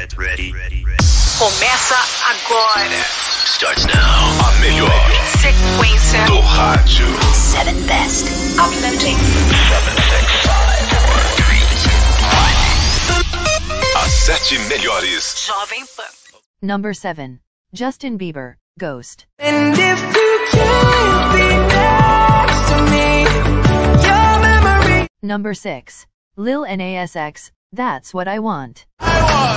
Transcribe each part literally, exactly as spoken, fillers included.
ready, ready. Começa agora. Starts now. A melhor Sequência do rádio. Seven Best. Uploading. seven, six, five, four, three, two, one. As sete melhores. Jovem Pan. Number seven. Justin Bieber, Ghost. And if you can't be next to me, your memory. Number six. Lil Nas X, That's What I Want. I want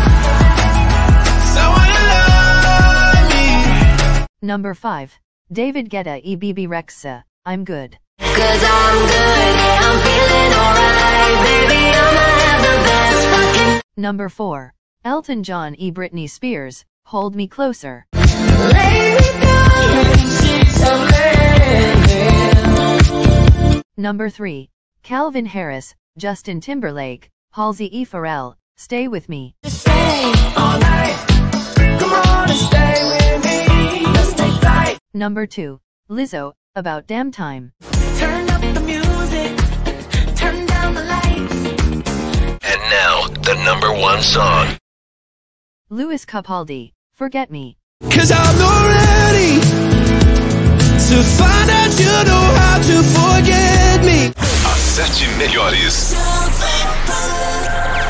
someone to love me. Number five. David Guetta e Bebe Rexha, I'm Good. Cause I'm good, yeah, I'm feeling alright, baby, I'ma have the best fucking. Number four. Elton John e Britney Spears, Hold Me Closer. Lay me down in sheets of linen. Number three. Calvin Harris, Justin Timberlake, Halsey e Pharrell, Stay With Me. Stay all night. Come on and stay with me. Let's take flight. Number two. Lizzo, About Damn Time. Turn up the music. Turn down the lights. And now, the number one song. Louis Capaldi, Forget Me. Cause I'm not ready to find out you know how to forget me. As sete melhores.